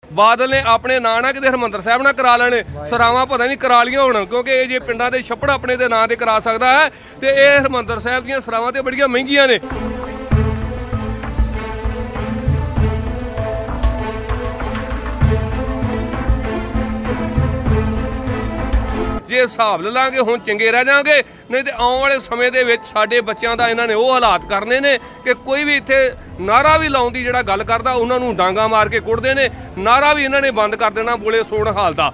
ਬਾਦਲ ਨੇ ਆਪਣੇ ਨਾਂ ਨਾਲ ਕਿਤੇ ਹਰਿਮੰਦਰ ਸਾਹਿਬ ਨਾਲ ਕਰਾ ਲੈਣੇ, ਸਰਾਵਾਂ ਪਤਾ ਨਹੀਂ ਕਰਾ ਲੀਆਂ ਹੋਣ, ਕਿਉਂਕਿ ਇਹ ਜੇ ਪਿੰਡਾਂ ਦੇ ਛੱਪੜ ਆਪਣੇ ਦੇ ਨਾਂ ਤੇ ਕਰਾ ਸਕਦਾ ਹੈ ਤੇ ਇਹ ਹਰਿਮੰਦਰ ਸਾਹਿਬ ਦੀਆਂ ਸਰਾਵਾਂ ਤੇ ਬੜੀਆਂ ਮਹਿੰਗੀਆਂ ਨੇ। ਜੇ ਹਿਸਾਬ ਲੈ ਲਾਂਗੇ ਹੁਣ ਚੰਗੇ ਰਹਿ ਜਾਾਂਗੇ, ਨਹੀਂ ਤੇ ਆਉਣ ਵਾਲੇ ਸਮੇਂ ਦੇ ਵਿੱਚ ਸਾਡੇ ਬੱਚਿਆਂ ਦਾ ਇਹਨਾਂ ਨੇ ਉਹ ਹਾਲਾਤ ਕਰਨੇ ਨੇ ਕਿ ਕੋਈ ਵੀ ਇੱਥੇ ਨਾਰਾ ਵੀ ਲਾਉਣ ਦੀ ਜਿਹੜਾ ਗੱਲ ਕਰਦਾ ਉਹਨਾਂ ਨੂੰ ਡਾਂਗਾ ਮਾਰ ਕੇ ਕੁੱਟਦੇ ਨੇ। ਨਾਰਾ ਵੀ ਇਹਨਾਂ ਨੇ ਬੰਦ ਕਰ ਦੇਣਾ ਬੋਲੇ ਸੋਣ ਹਾਲ ਦਾ।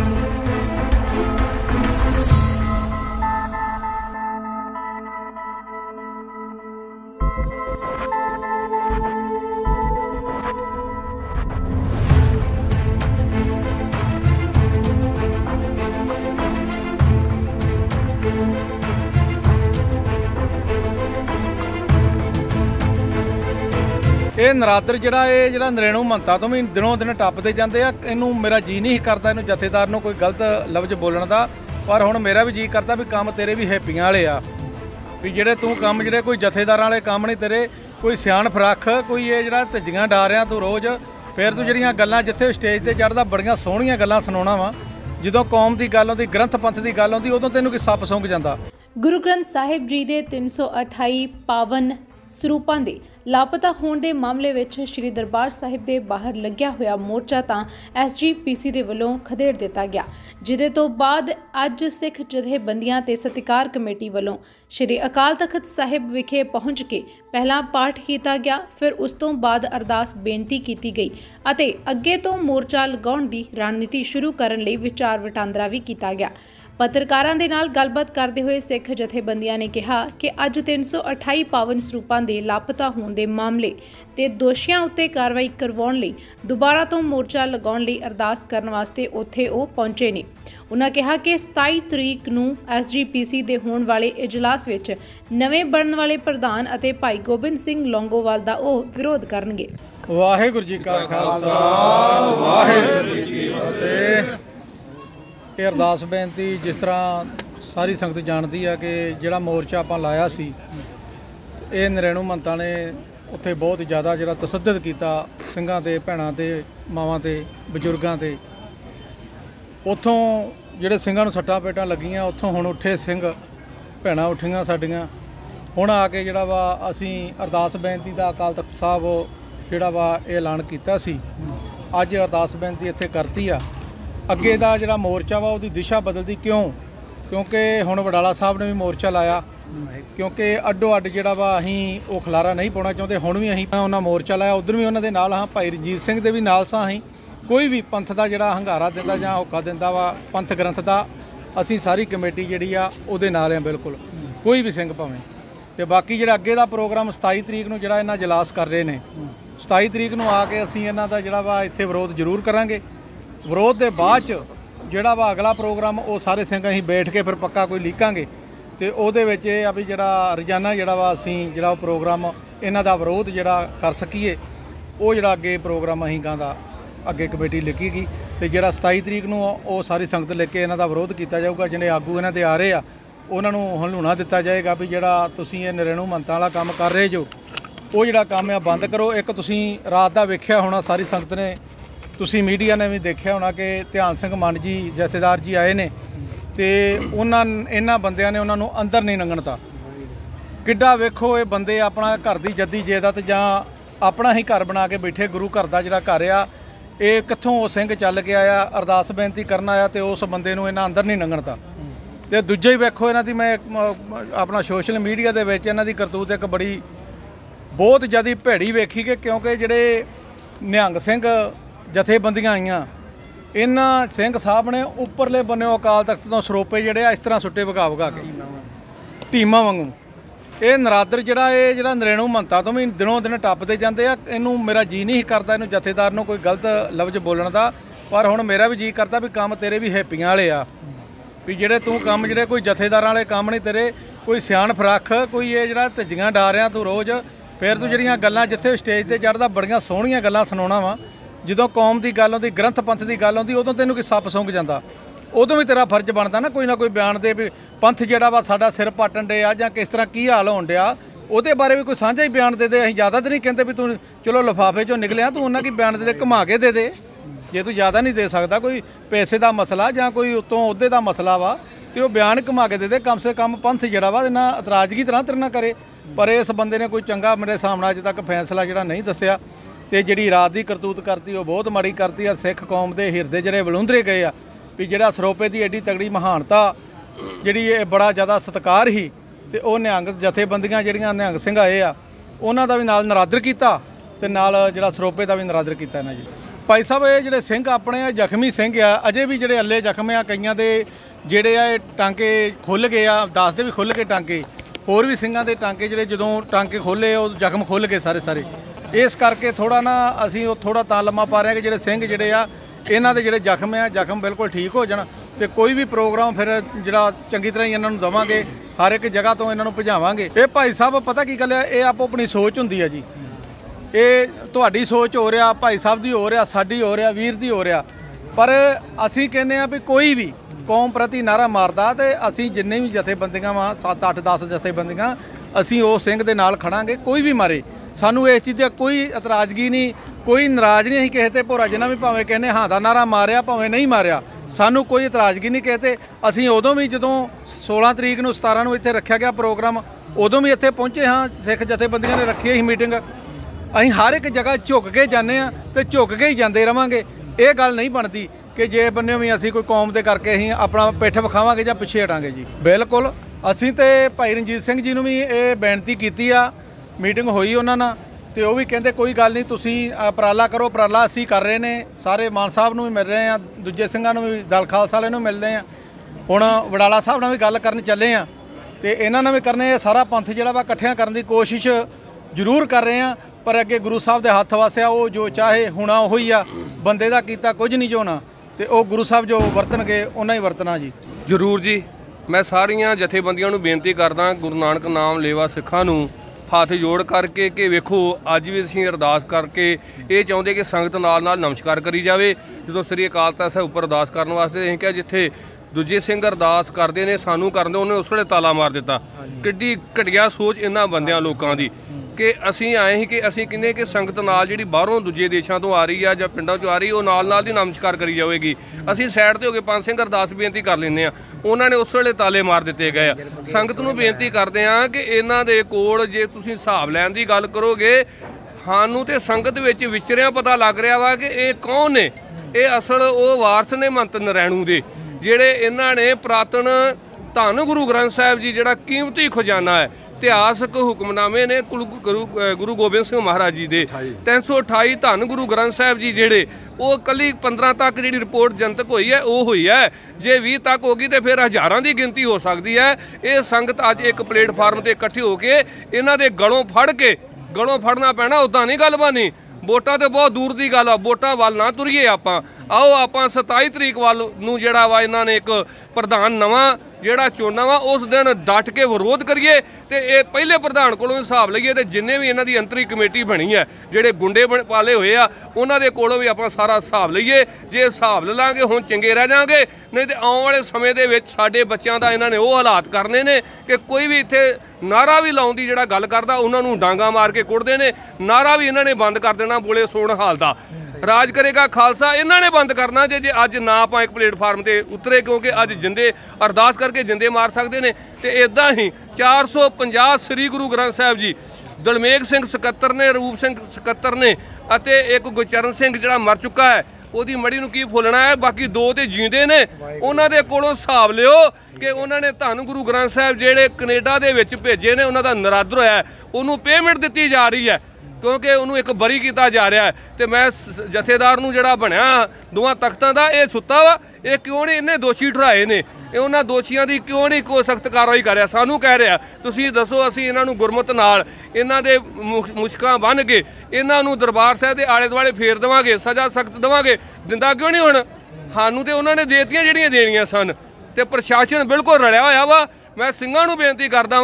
ਇਹ ਨਰਾਦਰ ਜਿਹੜਾ ਨਰੇਣੂ ਮੰਤਾ ਤੋਂ ਵੀ ਦਿਨੋਂ ਦਿਨ ਟੱਪਦੇ ਜਾਂਦੇ ਆ। ਇਹਨੂੰ ਮੇਰਾ ਜੀ ਨਹੀਂ ਕਰਦਾ ਇਹਨੂੰ ਜਥੇਦਾਰ ਨੂੰ ਕੋਈ ਗਲਤ ਲਫ਼ਜ਼ ਬੋਲਣ ਦਾ, ਪਰ ਹੁਣ ਮੇਰਾ ਵੀ ਜੀ ਕਰਦਾ ਵੀ ਕੰਮ ਤੇਰੇ ਵੀ ਹੈਪੀਆਂ ਵਾਲੇ ਆ, ਵੀ ਜਿਹੜੇ ਤੂੰ ਕੰਮ ਜਿਹੜੇ ਕੋਈ ਜਥੇਦਾਰਾਂ ਵਾਲੇ ਕੰਮ ਨਹੀਂ ਤੇਰੇ, ਕੋਈ ਸਿਆਣਪ ਰੱਖ, ਕੋਈ ਇਹ ਜਿਹੜਾ ਧੱਜੀਆਂ ਡਾਰਿਆ ਤੂੰ ਰੋਜ਼, ਫਿਰ ਤੂੰ ਜਿਹੜੀਆਂ ਗੱਲਾਂ ਜਿੱਥੇ ਸਟੇਜ ਤੇ ਚੜ੍ਹਦਾ ਬੜੀਆਂ ਸੋਹਣੀਆਂ ਗੱਲਾਂ ਸੁਣਾਉਣਾ ਵਾ, ਜਦੋਂ ਕੌਮ ਦੀ ਗੱਲ ਆਉਂਦੀ, ਗ੍ਰੰਥ ਪੰਥ ਦੀ ਗੱਲ ਆਉਂਦੀ, ਉਦੋਂ ਤੈਨੂੰ ਕੀ ਸੱਪ ਸੁੰਘ ਜਾਂਦਾ। ਗੁਰੂ ਗ੍ਰੰਥ ਸਾਹਿਬ ਜੀ ਦੇ 328 ਪਾਵਨ ਸਰੂਪਾਂ ਦੇ ਲਾਪਤਾ ਹੋਣ ਦੇ ਮਾਮਲੇ ਵਿੱਚ ਸ਼੍ਰੀ ਦਰਬਾਰ ਸਾਹਿਬ ਦੇ ਬਾਹਰ ਲੱਗਿਆ ਹੋਇਆ ਮੋਰਚਾ ਤਾਂ SGPC ਦੇ ਵੱਲੋਂ ਖਦੇੜ ਦਿੱਤਾ ਗਿਆ, ਜਿਹਦੇ ਤੋਂ ਬਾਅਦ ਅੱਜ ਸਿੱਖ ਜਥੇਬੰਦੀਆਂ ਤੇ ਸਤਿਕਾਰ ਕਮੇਟੀ ਵੱਲੋਂ ਸ਼੍ਰੀ ਅਕਾਲ ਤਖਤ ਸਾਹਿਬ ਵਿਖੇ ਪਹੁੰਚ ਕੇ ਪਹਿਲਾਂ ਪਾਠ ਕੀਤਾ ਗਿਆ, ਫਿਰ ਉਸ ਤੋਂ ਬਾਅਦ ਅਰਦਾਸ ਬੇਨਤੀ ਕੀਤੀ ਗਈ ਅਤੇ ਅੱਗੇ ਤੋਂ ਮੋਰਚਾ ਲਗਾਉਣ ਦੀ ਰਣਨੀਤੀ ਸ਼ੁਰੂ ਕਰਨ ਲਈ ਵਿਚਾਰ ਵਟਾਂਦਰਾ ਵੀ ਕੀਤਾ ਗਿਆ। ਪੱਤਰਕਾਰਾਂ ਦੇ ਨਾਲ ਗੱਲਬਾਤ ਕਰਦੇ ਹੋਏ ਸਿੱਖ ਜਥੇਬੰਦੀਆਂ ਨੇ ਕਿਹਾ ਕਿ ਅੱਜ 328 ਪਾਵਨ ਸਰੂਪਾਂ ਦੇ ਲਾਪਤਾ ਹੋਣ ਦੇ ਮਾਮਲੇ ਤੇ ਦੋਸ਼ੀਆਂ ਉੱਤੇ ਕਾਰਵਾਈ ਕਰਵਾਉਣ ਲਈ ਦੁਬਾਰਾ ਤੋਂ ਮੋਰਚਾ ਲਗਾਉਣ ਲਈ ਅਰਦਾਸ ਕਰਨ ਵਾਸਤੇ ਉੱਥੇ ਉਹ ਪਹੁੰਚੇ ਨੇ। ਉਨ੍ਹਾਂ ਕਿਹਾ ਕਿ 27 ਤਰੀਕ ਨੂੰ SGPC ਦੇ ਹੋਣ ਵਾਲੇ ਇਜਲਾਸ ਵਿੱਚ ਨਵੇਂ ਬਣਨ ਵਾਲੇ ਪ੍ਰਧਾਨ ਅਤੇ ਭਾਈ ਗੋਬਿੰਦ ਸਿੰਘ ਲੌਂਗੋਵਾਲ ਦਾ ਉਹ ਵਿਰੋਧ ਕਰਨਗੇ। ਵਾਹਿਗੁਰੂ ਜੀ ਕਾ ਖਾਲਸਾ, ਵਾਹਿਗੁਰੂ ਜੀ ਕੀ ਫਤਿਹ। ਇਹ ਅਰਦਾਸ ਬੇਨਤੀ ਜਿਸ ਤਰ੍ਹਾਂ ਸਾਰੀ ਸੰਗਤ ਜਾਣਦੀ ਆ ਕਿ ਜਿਹੜਾ ਮੋਰਚਾ ਆਪਾਂ ਲਾਇਆ ਸੀ, ਇਹ ਨਰੇਣੂ ਮੰਤਾ ਨੇ ਉੱਥੇ ਬਹੁਤ ਜ਼ਿਆਦਾ ਜਿਹੜਾ ਤਸੱਦਦ ਕੀਤਾ ਸਿੰਘਾਂ ਤੇ, ਭੈਣਾਂ ਤੇ, ਮਾਵਾਂ ਤੇ, ਬਜ਼ੁਰਗਾਂ ਤੇ। ਉੱਥੋਂ ਜਿਹੜੇ ਸਿੰਘਾਂ ਨੂੰ ਸੱਟਾਂ ਪੇਟਾਂ ਲੱਗੀਆਂ, ਉੱਥੋਂ ਹੁਣ ਉੱਠੇ ਸਿੰਘ, ਭੈਣਾਂ ਉੱਠੀਆਂ ਸਾਡੀਆਂ। ਹੁਣ ਆ ਕੇ ਜਿਹੜਾ ਵਾ ਅਸੀਂ ਅਰਦਾਸ ਬੇਨਤੀ ਦਾ ਅਕਾਲ ਤਖਤ ਸਾਹਿਬ ਜਿਹੜਾ ਵਾ ਇਹ ਐਲਾਨ ਕੀਤਾ ਸੀ, ਅੱਜ ਅਰਦਾਸ ਬੇਨਤੀ ਇੱਥੇ ਕਰਤੀ ਆ। ਅੱਗੇ ਦਾ ਜਿਹੜਾ ਮੋਰਚਾ ਵਾ ਉਹਦੀ ਦਿਸ਼ਾ ਬਦਲਦੀ ਕਿਉਂ? ਕਿਉਂਕਿ ਹੁਣ ਵਡਾਲਾ ਸਾਹਿਬ ਨੇ ਵੀ ਮੋਰਚਾ ਲਾਇਆ, ਕਿਉਂਕਿ ਅੱਡੋ ਅੱਡ ਜਿਹੜਾ ਵਾ ਅਸੀਂ ਉਹ ਖਲਾਰਾ ਨਹੀਂ ਪਾਉਣਾ ਚਾਹੁੰਦੇ। ਹੁਣ ਵੀ ਅਸੀਂ ਉਹਨਾਂ ਮੋਰਚਾ ਲਾਇਆ, ਉਧਰ ਵੀ ਉਹਨਾਂ ਦੇ ਨਾਲ ਹਾਂ, ਭਾਈ ਰਣਜੀਤ ਸਿੰਘ ਦੇ ਵੀ ਨਾਲ ਸਾਂ। ਅਸੀਂ ਕੋਈ ਵੀ ਪੰਥ ਦਾ ਜਿਹੜਾ ਹੰਗਾਰਾ ਦਿੰਦਾ ਜਾਂ ਹੋਕਾ ਦਿੰਦਾ ਵਾ ਪੰਥ ਗ੍ਰੰਥ ਦਾ, ਅਸੀਂ ਸਾਰੀ ਕਮੇਟੀ ਜਿਹੜੀ ਆ ਉਹਦੇ ਨਾਲ ਆ ਬਿਲਕੁਲ, ਕੋਈ ਵੀ ਸਿੰਘ ਭਾਵੇਂ। ਤੇ ਬਾਕੀ ਜਿਹੜਾ ਅੱਗੇ ਦਾ ਪ੍ਰੋਗਰਾਮ 27 ਤਰੀਕ ਨੂੰ ਜਿਹੜਾ ਇਹਨਾਂ ਇਜਲਾਸ ਕਰ ਰਹੇ ਨੇ, 27 ਤਰੀਕ ਨੂੰ ਆ ਕੇ ਅਸੀਂ ਇਹਨਾਂ ਦਾ ਜਿਹੜਾ ਵਾ ਇੱਥੇ ਵਿਰੋਧ ਜ਼ਰੂਰ ਕਰਾਂਗੇ। ਵਿਰੋਧ ਦੇ ਬਾਅਦ 'ਚ ਜਿਹੜਾ ਵਾ ਅਗਲਾ ਪ੍ਰੋਗਰਾਮ ਉਹ ਸਾਰੇ ਸਿੰਘ ਅਸੀਂ ਬੈਠ ਕੇ ਫਿਰ ਪੱਕਾ ਕੋਈ ਲੀਕਾਂਗੇ, ਤੇ ਉਹਦੇ ਵਿੱਚ ਇਹ ਆ ਵੀ ਜਿਹੜਾ ਰੋਜ਼ਾਨਾ ਜਿਹੜਾ ਵਾ ਅਸੀਂ ਜਿਹੜਾ ਉਹ ਪ੍ਰੋਗਰਾਮ ਇਹਨਾਂ ਦਾ ਵਿਰੋਧ ਜਿਹੜਾ ਕਰ ਸਕੀਏ, ਉਹ ਜਿਹੜਾ ਅੱਗੇ ਪ੍ਰੋਗਰਾਮ ਅਸੀਂ ਗਾਂਦਾ ਅੱਗੇ ਕਮੇਟੀ ਲਿਖੇਗੀ। ਤੇ ਜਿਹੜਾ 27 ਤਰੀਕ ਨੂੰ ਉਹ ਸਾਰੀ ਸੰਗਤ ਲੈ ਕੇ ਇਹਨਾਂ ਦਾ ਵਿਰੋਧ ਕੀਤਾ ਜਾਊਗਾ। ਜਿਹੜੇ ਆਗੂ ਇਹਨਾਂ ਦੇ ਆ ਰਹੇ ਆ ਉਹਨਾਂ ਨੂੰ ਹਲੂਣਾ ਦਿੱਤਾ ਜਾਏਗਾ ਵੀ ਜਿਹੜਾ ਤੁਸੀਂ ਇਹ ਨਰੇਣੂ ਮੰਤਾਂ ਵਾਲਾ ਕੰਮ ਕਰ ਰਹੇ ਜੋ, ਉਹ ਜਿਹੜਾ ਕੰਮ ਆ ਬੰਦ ਕਰੋ। ਇੱਕ ਤੁਸੀਂ ਰਾਤ ਦਾ ਵੇਖਿਆ ਹੋਣਾ, ਸਾਰੀ ਸੰਗਤ ਨੇ, ਤੁਸੀਂ ਮੀਡੀਆ ਨੇ ਵੀ ਦੇਖਿਆ ਹੋਣਾ ਕਿ ਧਿਆਨ ਸਿੰਘ ਮੰਨ ਜੀ ਜਥੇਦਾਰ ਜੀ ਆਏ ਨੇ ਤੇ ਇਹਨਾਂ ਬੰਦਿਆਂ ਨੇ ਉਹਨਾਂ ਨੂੰ ਅੰਦਰ ਨਹੀਂ ਲੰਘਣ ਦਿੱਤਾ। ਕਿੱਡਾ ਵੇਖੋ ਇਹ ਬੰਦੇ ਆਪਣਾ ਘਰ ਦੀ ਜੱਦੀ ਜਾਇਦਾਦ ਜਾਂ ਆਪਣਾ ਹੀ ਘਰ ਬਣਾ ਕੇ ਬੈਠੇ, ਗੁਰੂ ਘਰ ਦਾ ਜਿਹੜਾ ਘਰ ਆ, ਇਹ ਕਿੱਥੋਂ ਉਹ ਸਿੰਘ ਚੱਲ ਕੇ ਆਇਆ ਅਰਦਾਸ ਬੇਨਤੀ ਕਰਨ ਆਇਆ ਤੇ ਉਸ ਬੰਦੇ ਨੂੰ ਇਹਨਾਂ ਅੰਦਰ ਨਹੀਂ ਲੰਘਣ ਦਿੱਤਾ। ਤੇ ਦੂਜਾ ਹੀ ਵੇਖੋ ਇਹਨਾਂ ਦੀ, ਮੈਂ ਆਪਣਾ ਸੋਸ਼ਲ ਮੀਡੀਆ ਦੇ ਵਿੱਚ ਇਹਨਾਂ ਦੀ ਕਰਤੂਤ ਇੱਕ ਬੜੀ ਬਹੁਤ ਜ਼ਿਆਦਾ ਭੈੜੀ ਵੇਖੀ ਕਿ ਕਿਉਂਕਿ ਜਿਹੜੇ ਨਿਹੰਗ ਸਿੰਘ ਜਥੇਬੰਦੀਆਂ ਆਈਆਂ, ਇਹਨਾਂ ਸਿੰਘ ਸਾਹਿਬ ਨੇ ਉੱਪਰਲੇ ਬੰਨਿਓ ਅਕਾਲ ਤਖਤ ਤੋਂ ਸਰੋਪੇ ਜਿਹੜੇ ਆ ਇਸ ਤਰ੍ਹਾਂ ਸੁੱਟੇ ਵਗਾ ਕੇ ਟੀਮਾਂ ਵਾਂਗੂ। ਇਹ ਨਰਾਦਰ ਜਿਹੜਾ ਨਰੇਣੂ ਮੰਤਾ ਤੋਂ ਵੀ ਦਿਨੋਂ ਦਿਨ ਟੱਪਦੇ ਜਾਂਦੇ ਆ। ਇਹਨੂੰ ਮੇਰਾ ਜੀ ਨਹੀਂ ਕਰਦਾ ਇਹਨੂੰ ਜਥੇਦਾਰ ਨੂੰ ਕੋਈ ਗਲਤ ਲਫ਼ਜ਼ ਬੋਲਣ ਦਾ, ਪਰ ਹੁਣ ਮੇਰਾ ਵੀ ਜੀ ਕਰਦਾ ਵੀ ਕੰਮ ਤੇਰੇ ਵੀ ਹੈਪੀਆਂ ਵਾਲੇ ਆ, ਵੀ ਜਿਹੜੇ ਤੂੰ ਕੰਮ ਜਿਹੜੇ ਕੋਈ ਜਥੇਦਾਰਾਂ ਵਾਲੇ ਕੰਮ ਨਹੀਂ ਤੇਰੇ, ਕੋਈ ਸਿਆਣਪ ਰੱਖ, ਕੋਈ ਇਹ ਜਿਹੜਾ ਧੱਜੀਆਂ ਡਾਰਿਆ ਤੂੰ ਰੋਜ਼, ਫਿਰ ਤੂੰ ਜਿਹੜੀਆਂ ਗੱਲਾਂ ਜਿੱਥੇ ਸਟੇਜ ਤੇ ਚੜ੍ਹਦਾ ਬੜੀਆਂ ਸੋਹਣੀਆਂ ਗੱਲਾਂ ਸੁਣਾਉਣਾ ਵਾ, ਜਦੋਂ ਕੌਮ ਦੀ ਗੱਲ ਆਉਂਦੀ, ਗ੍ਰੰਥ ਪੰਥ ਦੀ ਗੱਲ ਆਉਂਦੀ, ਉਦੋਂ ਤੈਨੂੰ ਕੀ ਸੱਪ ਸੁੰਘ ਜਾਂਦਾ। ਉਦੋਂ ਵੀ ਤੇਰਾ ਫਰਜ਼ ਬਣਦਾ ਨਾ ਕੋਈ ਬਿਆਨ ਦੇ ਵੀ ਪੰਥ ਜਿਹੜਾ ਵਾ ਸਾਡਾ ਸਿਰ ਪਾਟਣ ਡਿਆ ਜਾਂ ਕਿਸ ਤਰ੍ਹਾਂ ਕੀ ਹਾਲ ਹੋਣ ਡਿਆ, ਉਹਦੇ ਬਾਰੇ ਵੀ ਕੋਈ ਸਾਂਝਾ ਹੀ ਬਿਆਨ ਦੇ ਦੇ। ਅਸੀਂ ਜ਼ਿਆਦਾ ਤਾਂ ਨਹੀਂ ਕਹਿੰਦੇ ਵੀ ਤੂੰ ਚਲੋ ਲਿਫਾਫੇ 'ਚੋਂ ਨਿਕਲਿਆ, ਤੂੰ ਉਹਨਾਂ ਕੀ ਬਿਆਨ ਦੇ ਘੁਮਾ ਕੇ ਦੇ ਦੇ। ਜੇ ਤੂੰ ਜ਼ਿਆਦਾ ਨਹੀਂ ਦੇ ਸਕਦਾ, ਕੋਈ ਪੈਸੇ ਦਾ ਮਸਲਾ ਜਾਂ ਕੋਈ ਉੱਤੋਂ ਅਹੁਦੇ ਦਾ ਮਸਲਾ ਵਾ ਤੇ ਉਹ ਬਿਆਨ ਘੁਮਾ ਕੇ ਦੇ ਦੇ, ਕਮ ਸੇ ਕਮ ਪੰਥ ਜਿਹੜਾ ਵਾ ਇਹਨਾਂ ਇਤਰਾਜ਼ਗੀ ਤਰ੍ਹਾਂ ਤੇਰੇ ਨਾਲ ਕਰੇ। ਪਰ ਇਸ ਬੰਦੇ ਨੇ ਕੋਈ ਚੰਗਾ ਮੇਰੇ ਸਾਹਮਣੇ ਅਜੇ ਤੱਕ ਫੈਸਲਾ ਜਿਹੜਾ ਨਹੀਂ ਦੱਸਿਆ ਤੇ ਜਿਹੜੀ ਰਾਤ ਦੀ ਕਰਤੂਤ ਕਰਤੀ ਉਹ ਬਹੁਤ ਮਾੜੀ ਕਰਤੀ ਆ। ਸਿੱਖ ਕੌਮ ਦੇ ਹਿਰਦੇ ਜਿਹੜੇ ਵਲੂੰਦਰੇ ਗਏ ਆ ਵੀ ਜਿਹੜਾ ਸਰੋਪੇ ਦੀ ਐਡੀ ਤਗੜੀ ਮਹਾਨਤਾ ਜਿਹੜੀ ਇਹ ਬੜਾ ਜ਼ਿਆਦਾ ਸਤਿਕਾਰ ਹੀ ਤੇ ਉਹ ਨਿਹੰਗ ਜਥੇਬੰਦੀਆਂ ਜਿਹੜੀਆਂ ਨਿਹੰਗ ਸਿੰਘ ਆਏ ਆ ਉਹਨਾਂ ਦਾ ਵੀ ਨਾਲ ਨਰਾਦਰ ਕੀਤਾ ਤੇ ਨਾਲ ਜਿਹੜਾ ਸਰੋਪੇ ਦਾ ਵੀ ਨਰਾਦਰ ਕੀਤਾ ਇਹਨਾਂ ਜੀ। ਭਾਈ ਸਾਹਿਬ ਇਹ ਜਿਹੜੇ ਸਿੰਘ ਆਪਣੇ ਆ ਜ਼ਖਮੀ ਸਿੰਘ ਆ, ਅਜੇ ਵੀ ਜਿਹੜੇ ਅੱਲੇ ਜ਼ਖਮ ਆ, ਕਈਆਂ ਦੇ ਜਿਹੜੇ ਆ ਇਹ ਟਾਂਕੇ ਖੁੱਲ ਗਏ ਆ, ਦੱਸਦੇ ਵੀ ਖੁੱਲ ਗਏ ਟਾਂਕੇ, ਹੋਰ ਵੀ ਸਿੰਘਾਂ ਦੇ ਟਾਂਕੇ ਜਿਹੜੇ ਜਦੋਂ ਟਾਂਕੇ ਖੋਲੇ ਉਹ ਜ਼ਖਮ ਖੁੱਲ ਗਏ ਸਾਰੇ। ਇਸ ਕਰਕੇ ਥੋੜਾ ਨਾ ਅਸੀਂ ਉਹ ਥੋੜਾ ਤਾਂ ਲੰਮਾ ਪਾ ਰਹੇ ਕਿ ਜਿਹੜੇ ਸਿੰਘ ਜਿਹੜੇ ਆ ਇਹਨਾਂ ਦੇ ਜਿਹੜੇ ਜ਼ਖਮ ਆ ਜ਼ਖਮ ਬਿਲਕੁਲ ਠੀਕ ਹੋ ਜਾਣ ਤੇ ਕੋਈ ਵੀ ਪ੍ਰੋਗਰਾਮ ਫਿਰ ਜਿਹੜਾ ਚੰਗੀ ਤਰ੍ਹਾਂ ਹੀ ਇਹਨਾਂ ਨੂੰ ਦੇਵਾਂਗੇ, ਹਰ ਇੱਕ ਜਗ੍ਹਾ ਤੋਂ ਇਹਨਾਂ ਨੂੰ ਭਜਾਵਾਂਗੇ। ਇਹ ਭਾਈ ਸਾਹਿਬ ਪਤਾ ਕੀ ਗੱਲ ਆ, ਇਹ ਆਪੋ ਆਪਣੀ ਸੋਚ ਹੁੰਦੀ ਆ ਜੀ। ਇਹ ਤੁਹਾਡੀ ਸੋਚ ਹੋ ਰਿਹਾ, ਭਾਈ ਸਾਹਿਬ ਦੀ ਹੋ ਰਿਹਾ, ਸਾਡੀ ਹੋ ਰਿਹਾ, ਵੀਰ ਦੀ ਹੋ ਰਿਹਾ, ਪਰ ਅਸੀਂ ਕਹਿੰਦੇ ਆ ਵੀ ਕੋਈ ਵੀ ਕੌਮ ਪ੍ਰਤੀ ਨਾਰਾ ਮਾਰਦਾ ਤੇ ਅਸੀਂ ਜਿੰਨੇ ਵੀ ਜਥੇਬੰਦੀਆਂ ਵਾ 7 8 10 ਜਥੇਬੰਦੀਆਂ ਅਸੀਂ ਉਹ ਸਿੰਘ ਦੇ ਨਾਲ ਖੜਾਂਗੇ। ਕੋਈ ਵੀ ਮਾਰੇ ਸਾਨੂੰ ਇਸ ਚੀਜ਼ ਦਾ ਕੋਈ ਇਤਰਾਜ਼ਗੀ ਨਹੀਂ, ਕੋਈ ਨਾਰਾਜ਼ ਨਹੀਂ ਅਸੀਂ ਕਿਸੇ ਤੇ ਭੋਰਾ ਜਿੰਨਾ ਵੀ ਭਾਵੇਂ ਕਹਿੰਦੇ ਹਾਂ ਦਾ ਨਾਰਾ ਮਾਰਿਆ ਭਾਵੇਂ ਨਹੀਂ ਮਾਰਿਆ, ਸਾਨੂੰ ਕੋਈ ਇਤਰਾਜ਼ਗੀ ਨਹੀਂ ਕਿਸੇ ਤੇ। ਅਸੀਂ ਉਦੋਂ ਵੀ ਜਦੋਂ 16 ਤਰੀਕ ਨੂੰ 17 ਨੂੰ ਇੱਥੇ ਰੱਖਿਆ ਗਿਆ ਪ੍ਰੋਗਰਾਮ ਉਦੋਂ ਵੀ ਇੱਥੇ ਪਹੁੰਚੇ ਹਾਂ, ਸਿੱਖ ਜਥੇਬੰਦੀਆਂ ਨੇ ਰੱਖੀ ਸੀ ਮੀਟਿੰਗ। ਅਸੀਂ ਹਰ ਇੱਕ ਜਗ੍ਹਾ ਝੁਕ ਕੇ ਜਾਂਦੇ ਹਾਂ ਤੇ ਝੁਕ ਕੇ ਹੀ ਜਾਂਦੇ ਰਵਾਂਗੇ। ਇਹ ਗੱਲ ਨਹੀਂ ਬਣਦੀ ਕਿ ਜੇ ਬੰਨੇ ਵੀ ਅਸੀਂ ਕੋਈ ਕੌਮ ਦੇ ਕਰਕੇ ਅਸੀਂ ਆਪਣਾ ਪਿੱਠ ਵਿਖਾਵਾਂਗੇ ਜਾਂ ਪਿੱਛੇ ਹਟਾਂਗੇ ਜੀ। ਬਿਲਕੁਲ ਅਸੀਂ ਤੇ ਭਾਈ ਰਣਜੀਤ ਸਿੰਘ ਜੀ ਨੂੰ ਵੀ ਇਹ ਬੇਨਤੀ ਕੀਤੀ ਆ, ਮੀਟਿੰਗ ਹੋਈ ਉਹਨਾਂ ਨਾਲ ਤੇ ਉਹ ਵੀ ਕਹਿੰਦੇ ਕੋਈ ਗੱਲ ਨਹੀਂ ਤੁਸੀਂ ਉਪਰਾਲਾ ਕਰੋ। ਉਪਰਾਲਾ ਅਸੀਂ ਕਰ ਰਹੇ ਨੇ, ਸਾਰੇ ਮਾਨ ਸਾਹਿਬ ਨੂੰ ਵੀ ਮਿਲ ਰਹੇ ਆ, ਦੂਜੇ ਸਿੰਘਾਂ ਨੂੰ ਵੀ, ਦਲ ਖਾਲਸਾ ਵਾਲਿਆਂ ਨੂੰ ਮਿਲ ਰਹੇ ਆ, ਹੁਣ ਵਡਾਲਾ ਸਾਹਿਬ ਨਾਲ ਵੀ ਗੱਲ ਕਰਨ ਚੱਲੇ ਆ ਤੇ ਇਹਨਾਂ ਨਾਲ ਵੀ ਕਰਨੇ। ਸਾਰਾ ਪੰਥ ਜਿਹੜਾ ਵਾ ਇਕੱਠਿਆਂ ਕਰਨ ਦੀ ਕੋਸ਼ਿਸ਼ ਜ਼ਰੂਰ ਕਰ ਰਹੇ ਆ, ਪਰ ਅੱਗੇ ਗੁਰੂ ਸਾਹਿਬ ਦੇ ਹੱਥ ਵਾਸਿਆ, ਉਹ ਜੋ ਚਾਹੇ ਹੋਣਾ ਉਹੀ ਆ, ਬੰਦੇ ਦਾ ਕੀਤਾ ਕੁਝ ਨਹੀਂ ਜੋ ਹੋਣਾ ਤੇ ਉਹ ਗੁਰੂ ਸਾਹਿਬ ਜੋ ਵਰਤਣਗੇ ਉਹਨਾਂ ਹੀ ਵਰਤਣਾ ਜੀ। ਜ਼ਰੂਰ ਜੀ, ਮੈਂ ਸਾਰੀਆਂ ਜਥੇਬੰਦੀਆਂ ਨੂੰ ਬੇਨਤੀ ਕਰਦਾ, ਗੁਰੂ ਨਾਨਕ ਨਾਮ ਲੇਵਾ ਸਿੱਖਾਂ ਨੂੰ ਹੱਥ ਜੋੜ ਕਰਕੇ ਕਿ ਵੇਖੋ ਅੱਜ ਵੀ ਅਸੀਂ ਅਰਦਾਸ ਕਰਕੇ ਇਹ ਚਾਹੁੰਦੇ ਕਿ ਸੰਗਤ ਨਾਲ ਨਮਸਕਾਰ ਕਰੀ ਜਾਵੇ। ਜਦੋਂ ਸ੍ਰੀ ਅਕਾਲ ਤਖ਼ਤ ਸਾਹਿਬ ਉੱਪਰ ਅਰਦਾਸ ਕਰਨ ਵਾਸਤੇ ਅਸੀਂ ਕਿਹਾ ਜਿੱਥੇ ਦੂਜੇ ਸਿੰਘ ਅਰਦਾਸ ਕਰਦੇ ਨੇ ਸਾਨੂੰ ਕਰਨ ਦੇ, ਉਹਨੇ ਉਸ ਵੇਲੇ ਤਾਲਾ ਮਾਰ ਦਿੱਤਾ। ਕਿੱਡੀ ਘਟੀਆ ਸੋਚ ਇਹਨਾਂ ਬੰਦਿਆਂ ਲੋਕਾਂ ਦੀ ਕਿ ਅਸੀਂ ਆਏ ਸੀ ਕਿ ਅਸੀਂ ਕਹਿੰਦੇ ਕਿ ਸੰਗਤ ਨਾਲ ਜਿਹੜੀ ਬਾਹਰੋਂ ਦੂਜੇ ਦੇਸ਼ਾਂ ਤੋਂ ਆ ਰਹੀ ਆ ਜਾਂ ਪਿੰਡਾਂ 'ਚੋਂ ਆ ਰਹੀ ਉਹ ਨਾਲ ਦੀ ਨਮਸਕਾਰ ਕਰੀ ਜਾਵੇਗੀ। ਅਸੀਂ ਸਾਈਡ ਤੇ ਹੋ ਕੇ ਪੰਜ ਸਿੰਘ ਅਰਦਾਸ ਬੇਨਤੀ ਕਰ ਲੈਂਦੇ ਆ, ਉਹਨਾਂ ਨੇ ਉਸ ਵੇਲੇ ਤਾਲੇ ਮਾਰ ਦਿੱਤੇ ਗਏ ਆ। ਸੰਗਤ ਨੂੰ ਬੇਨਤੀ ਕਰਦੇ ਆ ਕਿ ਇਹਨਾਂ ਦੇ ਕੋਲ ਜੇ ਤੁਸੀਂ ਹਿਸਾਬ ਲੈਣ ਦੀ ਗੱਲ ਕਰੋਗੇ, ਸਾਨੂੰ ਤੇ ਸੰਗਤ ਵਿੱਚ ਵਿਚਰਿਆ ਪਤਾ ਲੱਗ ਰਿਹਾ ਵਾ ਕਿ ਇਹ ਕੌਣ ਨੇ। ਇਹ ਅਸਲ ਉਹ ਵਾਰਸ ਨੇ ਮੰਤ ਨਰੈਣੂ ਦੇ, ਜਿਹੜੇ ਇਹਨਾਂ ਨੇ ਪੁਰਾਤਨ ਧੰਨ ਗੁਰੂ ਗ੍ਰੰਥ ਸਾਹਿਬ ਜੀ ਜਿਹੜਾ ਕੀਮਤੀ ਖਜ਼ਾਨਾ ਹੈ, ਇਤਿਹਾਸਕ ਹੁਕਮਨਾਮੇ ਨੇ ਗੁਰੂ ਗੋਬਿੰਦ ਸਿੰਘ ਮਹਾਰਾਜ ਜੀ ਦੇ 328 ਧੰਨ ਗੁਰੂ ਗ੍ਰੰਥ ਸਾਹਿਬ ਜੀ ਜਿਹੜੇ ਉਹ ਕੱਲੀ 15 ਤੱਕ ਜਿਹੜੀ ਰਿਪੋਰਟ ਜਨਤਕ ਹੋਈ ਹੈ ਉਹ ਹੋਈ ਹੈ। ਜੇ 20 ਤੱਕ ਹੋ ਗਈ ਤੇ ਫਿਰ ਹਜ਼ਾਰਾਂ ਦੀ ਗਿਣਤੀ ਹੋ ਸਕਦੀ ਹੈ। ਇਹ ਸੰਗਤ ਅੱਜ ਇੱਕ ਪਲੇਟਫਾਰਮ ਤੇ ਇਕੱਠੀ ਹੋ ਕੇ ਇਹਨਾਂ ਦੇ ਗਲੋਂ ਫੜਨਾ ਪੈਣਾ, ਉੱਦਾਂ ਨਹੀਂ ਗੱਲ ਬਾਨੀ। ਵੋਟਾਂ ਤੇ ਬਹੁਤ ਦੂਰ ਦੀ ਗੱਲ ਆ, ਵੋਟਾਂ ਵੱਲ ਨਾ ਤੁਰੀਏ ਆਪਾਂ। ਆਓ ਆਪਾਂ 27 ਤਰੀਕ ਵੱਲ ਨੂੰ ਜਿਹੜਾ ਵਾ ਇਹਨਾਂ ਨੇ ਇੱਕ ਪ੍ਰਧਾਨ ਨਵਾਂ ਜਿਹੜਾ ਚੁਣਨਾ ਵਾ ਉਸ ਦਿਨ ਡਟ ਕੇ ਵਿਰੋਧ ਕਰੀਏ ਤੇ ਇਹ ਪਹਿਲੇ ਪ੍ਰਧਾਨ ਕੋਲੋਂ ਹਿਸਾਬ ਲਈਏ ਤੇ ਜਿੰਨੇ ਵੀ ਇਹਨਾਂ ਦੀ ਅੰਤਰੀ ਕਮੇਟੀ ਬਣੀ ਹੈ, ਜਿਹੜੇ ਗੁੰਡੇ ਪਾਲੇ ਹੋਏ ਆ, ਉਹਨਾਂ ਦੇ ਕੋਲੋਂ ਵੀ ਆਪਾਂ ਸਾਰਾ ਹਿਸਾਬ ਲਈਏ। ਜੇ ਹਿਸਾਬ ਲੈ ਲਾਂਗੇ ਹੁਣ ਚੰਗੇ ਰਹਿ ਜਾਾਂਗੇ, ਨਹੀਂ ਤੇ ਆਉਣ ਵਾਲੇ ਸਮੇਂ ਦੇ ਵਿੱਚ ਸਾਡੇ ਬੱਚਿਆਂ ਦਾ ਇਹਨਾਂ ਨੇ ਉਹ ਹਾਲਾਤ ਕਰਨੇ ਨੇ ਕਿ ਕੋਈ ਵੀ ਇੱਥੇ ਨਾਰਾ ਵੀ ਲਾਉਣ ਦੀ ਜਿਹੜਾ ਗੱਲ ਕਰਦਾ ਉਹਨਾਂ ਨੂੰ ਡਾਂਗਾ ਮਾਰ ਕੇ ਕੁੱਟਦੇ ਨੇ। ਨਾਰਾ ਵੀ ਇਹਨਾਂ ਨੇ ਬੰਦ ਕਰ ਦੇਣਾ, ਬੋਲੇ ਸੋਣ ਹਾਲ ਦਾ ਰਾਜ ਕਰੇਗਾ ਖਾਲਸਾ, ਇਹਨਾਂ ਨੇ ਬੰਦ ਕਰਨਾ ਜੇ ਅੱਜ ਨਾ ਆਪਾਂ ਇੱਕ ਪਲੇਟਫਾਰਮ ਤੇ ਉਤਰੇ, ਕਿਉਂਕਿ ਅੱਜ ਜਿੰਦੇ ਅਰਦਾਸ ਕਰਕੇ ਜਿੰਦੇ ਮਾਰ ਸਕਦੇ ਨੇ। ਤੇ ਇਦਾਂ ਹੀ 450 ਸ੍ਰੀ ਗੁਰੂ ਗ੍ਰੰਥ ਸਾਹਿਬ ਜੀ, ਦਲਮੇਗ ਸਿੰਘ ਸਕੱਤਰ ਨੇ, ਰੂਪ ਸਿੰਘ ਸਕੱਤਰ ਨੇ ਅਤੇ ਇੱਕ ਗੁਰਚਰਨ ਸਿੰਘ ਜਿਹੜਾ ਮਰ ਚੁੱਕਾ ਹੈ, ਉਹਦੀ ਮੜੀ ਨੂੰ ਕੀ ਫੁੱਲਣਾ ਹੈ। ਬਾਕੀ ਦੋ ਤੇ ਜੀਂਦੇ ਨੇ, ਉਹਨਾਂ ਦੇ ਕੋਲੋਂ ਹਿਸਾਬ ਲਿਓ ਕਿ ਉਹਨਾਂ ਨੇ ਧੰਨ ਗੁਰੂ ਗ੍ਰੰਥ ਸਾਹਿਬ ਜਿਹੜੇ ਕੈਨੇਡਾ ਦੇ ਵਿੱਚ ਭੇਜੇ ਨੇ, ਉਹਨਾਂ ਦਾ ਨਰਾਦਰ ਹੋਇਆ, ਉਹਨੂੰ ਪੇਮੈਂਟ ਦਿੱਤੀ ਜਾ ਰਹੀ ਹੈ ਕਿਉਂਕਿ ਉਹਨੂੰ ਇੱਕ ਬਰੀ ਕੀਤਾ ਜਾ ਰਿਹਾ ਹੈ। ਤੇ ਮੈਂ ਜਥੇਦਾਰ ਨੂੰ ਜਿਹੜਾ ਬਣਿਆ ਦੋਵਾਂ ਤਖਤਾਂ ਦਾ, ਇਹ ਸੁੱਤਾ ਵਾ, ਇਹ ਕਿਉਂ ਨਹੀਂ ਇਹਨੇ ਦੋਸ਼ੀ ਠਹਿਰਾਏ ਨੇ, ਇਹ ਉਹਨਾਂ ਦੋਸ਼ੀਆਂ ਦੀ ਕਿਉਂ ਨਹੀਂ ਕੋਈ ਸਖਤ ਕਾਰਵਾਈ ਕਰ ਰਿਹਾ। ਸਾਨੂੰ ਕਹਿ ਰਿਹਾ ਤੁਸੀਂ ਦੱਸੋ, ਅਸੀਂ ਇਹਨਾਂ ਨੂੰ ਗੁਰਮਤ ਨਾਲ ਇਹਨਾਂ ਦੇ ਮੁਸ਼ਕਾਂ ਬੰਨ੍ਹ ਕੇ ਇਹਨਾਂ ਨੂੰ ਦਰਬਾਰ ਸਾਹਿਬ ਦੇ ਆਲੇ ਦੁਆਲੇ ਫੇਰ ਦੇਵਾਂਗੇ, ਸਜ਼ਾ ਸਖਤ ਦੇਵਾਂਗੇ। ਦਿੰਦਾ ਕਿਉਂ ਨਹੀਂ ਹੁਣ? ਸਾਨੂੰ ਤੇ ਉਹਨਾਂ ਨੇ ਦੇਤੀਆਂ ਜਿਹੜੀਆਂ ਦੇਣੀਆਂ ਸਨ ਤੇ ਪ੍ਰਸ਼ਾਸਨ ਬਿਲਕੁਲ ਰਲਿਆ ਹੋਇਆ ਵਾ। ਮੈਂ ਸਿੰਘਾਂ ਨੂੰ ਬੇਨਤੀ ਕਰਦਾ ਵਾਂ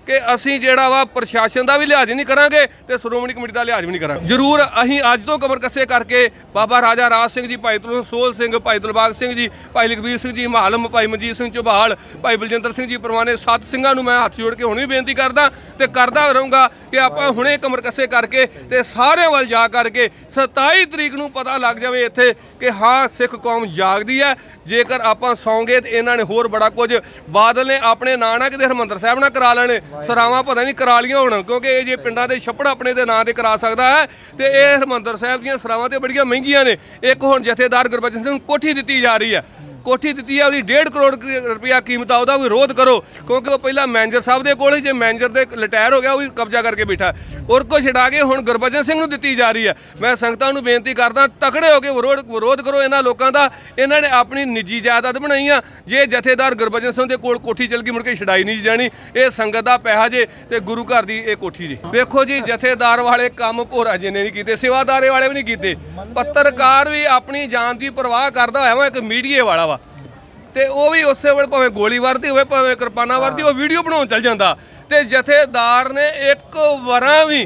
ਕਿ ਅਸੀਂ ਜਿਹੜਾ ਵਾ ਪ੍ਰਸ਼ਾਸਨ ਦਾ ਵੀ ਲਿਹਾਜ਼ ਨਹੀਂ ਕਰਾਂਗੇ ਤੇ ਸ਼੍ਰੋਮਣੀ ਕਮੇਟੀ ਦਾ ਲਿਹਾਜ਼ ਵੀ ਨਹੀਂ ਕਰਾਂਗੇ। ਜ਼ਰੂਰ ਅਸੀਂ ਅੱਜ ਤੋਂ ਕਮਰ ਕੱਸੇ ਕਰਕੇ ਬਾਬਾ ਰਾਜਾ ਰਾਜ ਸਿੰਘ ਜੀ, ਭਾਈ ਸੋਹਲ ਸਿੰਘ, ਭਾਈ ਦਿਲਬਾਗ ਸਿੰਘ ਜੀ, ਭਾਈ ਲਖਬੀਰ ਸਿੰਘ ਜੀ ਮਾਲਮ, ਭਾਈ ਮਨਜੀਤ ਸਿੰਘ ਝਬਾਲ, ਭਾਈ ਬਲਜਿੰਦਰ ਸਿੰਘ ਜੀ ਪਰਵਾਨੇ, 7 ਸਿੰਘਾਂ ਨੂੰ ਮੈਂ ਹੱਥ ਜੋੜ ਕੇ ਹੁਣ ਵੀ ਬੇਨਤੀ ਕਰਦਾ ਤੇ ਕਰਦਾ ਰਹੂੰਗਾ ਕਿ ਆਪਾਂ ਹੁਣੇ ਕਮਰ ਕੱਸੇ ਕਰਕੇ ਤੇ ਸਾਰਿਆਂ ਵੱਲ ਜਾ ਕਰਕੇ 27 ਤਰੀਕ ਨੂੰ ਪਤਾ ਲੱਗ ਜਾਵੇ ਇੱਥੇ ਕਿ ਹਾਂ ਸਿੱਖ ਕੌਮ ਜਾਗਦੀ ਹੈ। ਜੇਕਰ ਆਪਾਂ ਸੌਂਗੇ ਤੇ ਇਹਨਾਂ ਨੇ ਹੋਰ ਬੜਾ ਕੁਝ, ਬਾਦਲ ਨੇ ਆਪਣੇ ਨਾਂ ਨਾਲ ਕਿਤੇ ਹਰਿਮੰਦਰ ਸਾਹਿਬ ਨਾਲ ਕਰਾ ਲੈਣੇ, ਸਰਾਵਾਂ ਪਤਾ ਨਹੀਂ ਕਰਾ ਲੀਆਂ ਹੋਣ, ਕਿਉਂਕਿ ਇਹ ਜੇ ਪਿੰਡਾਂ ਦੇ ਛੱਪੜ ਆਪਣੇ ਦੇ ਨਾਂ ਤੇ ਕਰਾ ਸਕਦਾ ਹੈ ਤੇ ਇਹ ਹਰਿਮੰਦਰ ਸਾਹਿਬ ਦੀਆਂ ਸਰਾਵਾਂ ਤੇ ਬੜੀਆਂ ਮਹਿੰਗੀਆਂ ਨੇ। ਇੱਕ ਹੁਣ ਜਥੇਦਾਰ ਗੁਰਬਚਨ ਸਿੰਘ ਨੂੰ ਕੋਠੀ ਦਿੱਤੀ ਜਾ ਰਹੀ ਹੈ, ਕੋਠੀ ਦਿੱਤੀ ਹੈ, ਉਹਦੀ 1.5 ਕਰੋੜ ਰੁਪਇਆ ਕੀਮਤ ਆ, ਉਹਦਾ ਵੀ ਵਿਰੋਧ ਕਰੋ ਕਿਉਂਕਿ ਉਹ ਪਹਿਲਾਂ ਮੈਨੇਜਰ ਸਾਹਿਬ ਦੇ ਕੋਲ ਹੀ, ਜੇ ਮੈਨੇਜਰ ਦੇ ਰਿਟਾਇਰ ਹੋ ਗਿਆ ਉਹ ਵੀ ਕਬਜ਼ਾ ਕਰਕੇ ਬੈਠਾ, ਔਰ ਕੋ ਛਡਾ ਕੇ ਹੁਣ ਗੁਰਬਚਨ ਸਿੰਘ ਨੂੰ ਦਿੱਤੀ ਜਾ ਰਹੀ ਹੈ। ਮੈਂ ਸੰਗਤਾਂ ਨੂੰ ਬੇਨਤੀ ਕਰਦਾ ਤਕੜੇ ਹੋ ਕੇ ਵਿਰੋਧ ਕਰੋ ਇਹਨਾਂ ਲੋਕਾਂ ਦਾ। ਇਹਨਾਂ ਨੇ ਆਪਣੀ ਨਿੱਜੀ ਜਾਇਦਾਦ ਬਣਾਈ ਆ, ਜੇ ਜਥੇਦਾਰ ਗੁਰਬਚਨ ਸਿੰਘ ਦੇ ਕੋਲ ਕੋਠੀ ਚਲ ਗਈ ਮੁੜ ਕੇ ਛਡਾਈ ਨਹੀਂ ਜਾਣੀ। ਇਹ ਸੰਗਤ ਦਾ ਪੈਸਾ ਜੇ ਤੇ ਗੁਰੂ ਘਰ ਦੀ ਇਹ ਕੋਠੀ ਜੇ। ਵੇਖੋ ਜੀ, ਜਥੇਦਾਰ ਵਾਲੇ ਕੰਮ ਭੋਰਾ ਜੀ ਨੇ ਨਹੀਂ ਕੀਤੇ, ਸੇਵਾਦਾਰੇ ਵਾਲੇ ਵੀ ਨਹੀਂ ਕੀਤੇ, ਪੱਤਰਕਾਰ ਵੀ ਆਪਣੀ ਜਾਨ ਦੀ ਪਰਵਾਹ ਕਰਦਾ ਹੋਇਆ ਵਾ, ਇੱਕ ਮੀਡੀਏ ਵਾਲਾ ਵਾ ਤੇ ਉਹ ਵੀ ਉਸੇ ਵੇਲੇ ਭਾਵੇਂ ਗੋਲੀ ਵਰਦੀ ਹੋਵੇ ਭਾਵੇਂ ਕਿਰਪਾਨਾਂ ਵਰਦੀ, ਉਹ ਵੀਡੀਓ ਬਣਾਉਣ ਚੱਲ ਜਾਂਦਾ। ਤੇ ਜਥੇਦਾਰ ਨੇ ਇੱਕ ਵਾਰਾਂ ਵੀ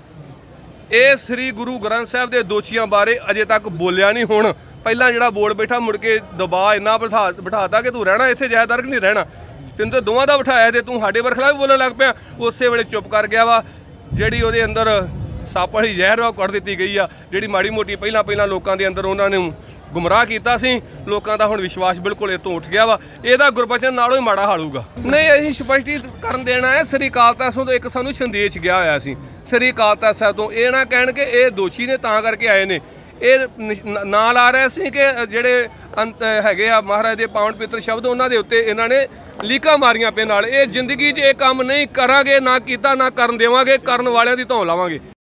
ਇਹ ਸ੍ਰੀ ਗੁਰੂ ਗ੍ਰੰਥ ਸਾਹਿਬ ਦੇ ਦੋਸ਼ੀਆਂ ਬਾਰੇ ਅਜੇ ਤੱਕ ਬੋਲਿਆ ਨਹੀਂ। ਹੁਣ ਪਹਿਲਾਂ ਜਿਹੜਾ ਬੋਰਡ ਬੈਠਾ ਮੁੜ ਕੇ ਦਬਾਅ ਇੰਨਾ ਬਿਠਾਤਾ ਕਿ ਤੂੰ ਰਹਿਣਾ ਇੱਥੇ ਜਥੇਦਾਰ ਕਿ ਨਹੀਂ ਰਹਿਣਾ, ਤੈਨੂੰ ਤਾਂ ਦੋਵਾਂ ਦਾ ਬਿਠਾਇਆ ਤੇ ਤੂੰ ਸਾਡੇ ਵਰਖਲਾ ਵੀ ਬੋਲਣ ਲੱਗ ਪਿਆ। ਉਸੇ ਵੇਲੇ ਚੁੱਪ ਕਰ ਗਿਆ ਵਾ। ਜਿਹੜੀ ਉਹਦੇ ਅੰਦਰ ਸੱਪ ਵਾਲੀ ਜ਼ਹਿਰ ਉਹ ਕੱਢ ਦਿੱਤੀ ਗਈ ਆ, ਜਿਹੜੀ ਮਾੜੀ ਮੋਟੀ ਪਹਿਲਾਂ ਲੋਕਾਂ ਦੇ ਅੰਦਰ ਉਹਨਾਂ ਨੇ ਗੁੰਮਰਾਹ ਕੀਤਾ ਸੀ, ਲੋਕਾਂ ਦਾ ਹੁਣ ਵਿਸ਼ਵਾਸ ਬਿਲਕੁਲ ਇਹ ਤੋਂ ਉੱਠ ਗਿਆ ਵਾ। ਇਹਦਾ ਗੁਰਬਚਨ ਨਾਲੋਂ ਹੀ ਮਾੜਾ ਹਾਲੂਗਾ। ਨਹੀਂ, ਅਸੀਂ ਸਪਸ਼ਟੀਕਰਨ ਦੇਣਾ ਹੈ। ਸ੍ਰੀ ਅਕਾਲ ਤਖ਼ਤ ਤੋਂ ਇੱਕ ਸਾਨੂੰ ਸੰਦੇਸ਼ ਗਿਆ ਹੋਇਆ ਸੀ ਸ੍ਰੀ ਅਕਾਲ ਤਖ਼ਤ ਸਾਹਿਬ ਤੋਂ, ਇਹ ਨਾ ਕਹਿਣ ਕਿ ਇਹ ਦੋਸ਼ੀ ਨੇ ਤਾਂ ਕਰਕੇ ਆਏ ਨੇ। ਇਹ ਨਾਂ ਲਾ ਰਹੇ ਸੀ ਕਿ ਜਿਹੜੇ ਅੰਤ ਹੈਗੇ ਆ ਮਹਾਰਾਜ ਦੇ ਪਾਵਨ ਪਵਿੱਤਰ ਸ਼ਬਦ, ਉਹਨਾਂ ਦੇ ਉੱਤੇ ਇਹਨਾਂ ਨੇ ਲੀਕਾਂ ਮਾਰੀਆਂ ਪਏ ਨਾਲ। ਇਹ ਜ਼ਿੰਦਗੀ 'ਚ ਇਹ ਕੰਮ ਨਹੀਂ ਕਰਾਂਗੇ, ਨਾ ਕੀਤਾ, ਨਾ ਕਰਨ ਦੇਵਾਂਗੇ, ਕਰਨ ਵਾਲਿਆਂ ਦੀ ਧੌਣ ਲਾਵਾਂਗੇ।